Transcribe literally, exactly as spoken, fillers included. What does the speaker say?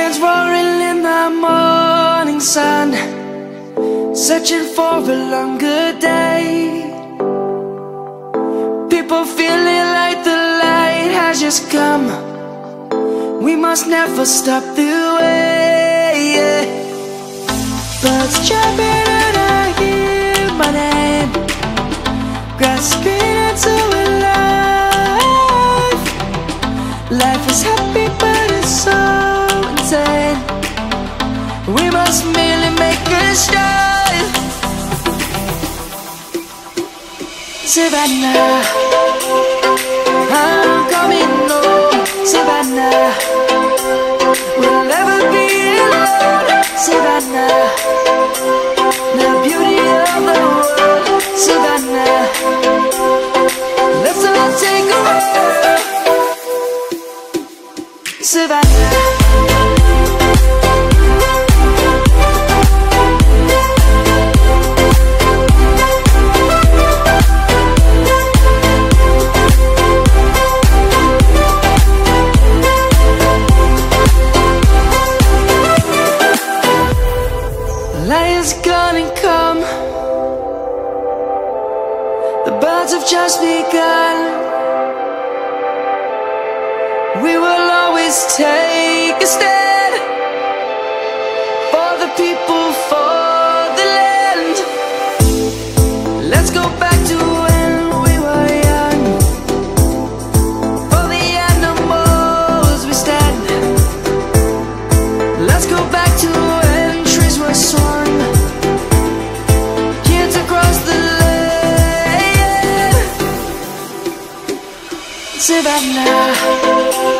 lions roaring in the morning sun, searching for a longer day. People feeling like the light has just come. We must never stop the way, yeah. Birds chirping and I hear my name, grasping into a life. Life is happy but it's so insane. We must merely make a start. Savannah, I'm coming home. Savannah, we'll never be alone. Savannah, the beauty of the world. Savannah, let's all take a walk. Savannah. Lions gonna come. The birds have just begun. We will always take a stand for the people, for the land. Let's go back to when we were young. For the animals we stand. Let's go back to when trees were swung. Kids across the land. Savannah.